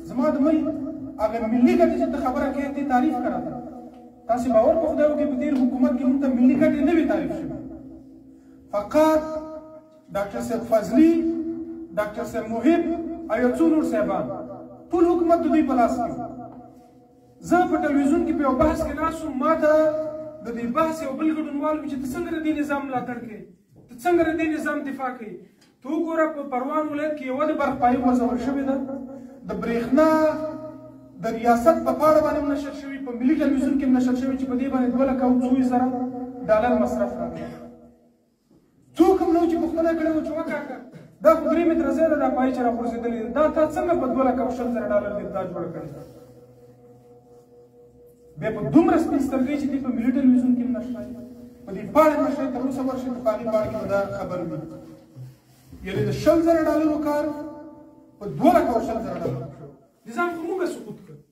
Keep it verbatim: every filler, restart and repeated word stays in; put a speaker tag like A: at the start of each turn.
A: زما د ملک هغه ملي ګټې چې ته خبره کوې ته تعریف کړه ده تاسې باور په خدای وکړئ په تېر حکومت کې موږ ته ملي ګټې نه وې تعریف شوې فقط ډاکټر صاحب فضلي ډاکټر صاحب محب او یو څو نور صاحبان ټول حکومت د دوی په لاس کې زه په ټلویزیون کې په یو بحث کې ناست وم ما ته د دې بحث یو بل ګډونوال وي چې ته څنګه د دې نظام ملاتړ کوې ته څنګه د دې نظام دفاع کوې ته وګوره په پروان ولایت کې یوه د برخپایي غورځول شوې ده د برېښنا د ریاست په پاړه باندې هم نشر شوي په ملي ټلویزیون کې هم نشر شوي چې په دې باندې دوه لکه او څو زره ډالر مصرف راغلی څوک هم نه و چې پوښتنه کړې وه چې وکاکه دا خو درې متره ځای ده دا پایي چې راغورځېدلې ده دا تا څنګه په دوه لکه او شل زره ډالر دې دا جوړه کړې ده بیا په دومره سپین سترګۍ چې دې په ملي ټلویزیون کې هم نشته په دې پاڼې نشته تر اوسه ورشئ په کاغذي پاڼه کې به دا خبر وي یعنې د شل زره ډالرو کار په دوه لکه او شل زره ډالرو نظام خو موږ سقوط کړ